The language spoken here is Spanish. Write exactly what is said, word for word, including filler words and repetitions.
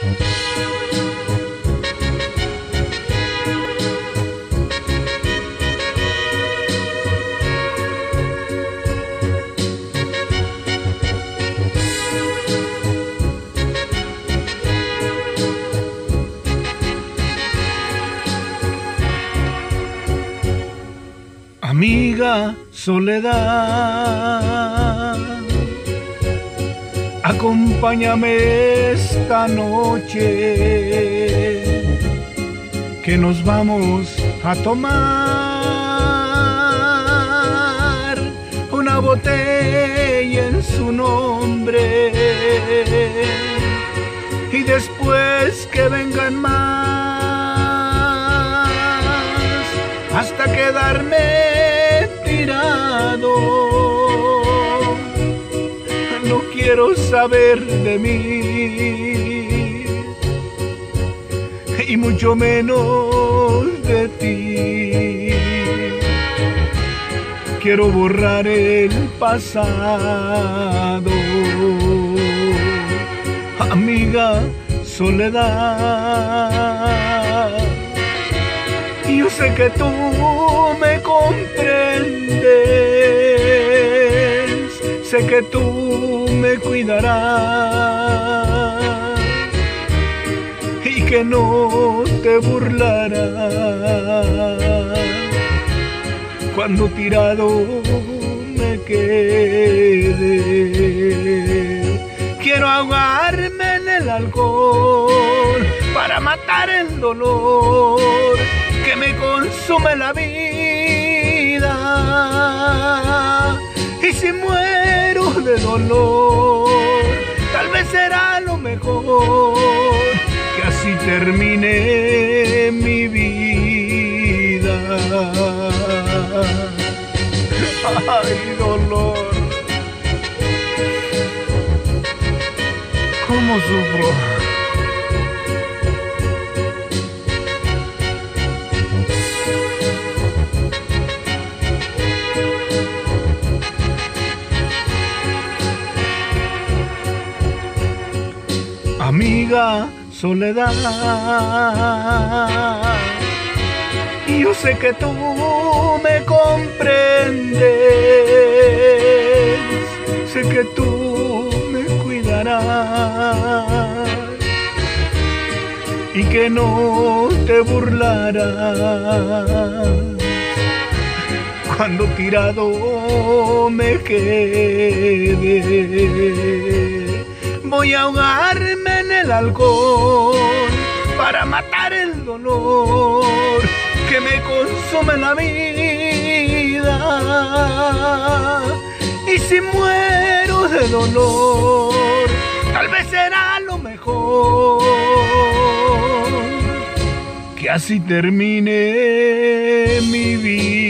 Amiga soledad, acompáñame esta noche, que nos vamos a tomar una botella en su nombre, y después que vengan más, hasta quedarme tirado. No quiero saber de mí, y mucho menos de ti. Quiero borrar el pasado. Amiga soledad, yo sé que tú me comprendes, sé que tú me cuidarás y que no te burlarás cuando tirado me quede. Quiero ahogarme en el alcohol para matar el dolor que me consume la vida. Y si muero de dolor, tal vez será lo mejor, que así termine mi vida. Ay, dolor, cómo sufro. Amiga soledad, yo sé que tú me comprendes, sé que tú me cuidarás y que no te burlarás cuando tirado me quede. Voy a ahogarme en el alcohol para matar el dolor que me consume la vida. Y si muero de dolor, tal vez será lo mejor, que así termine mi vida.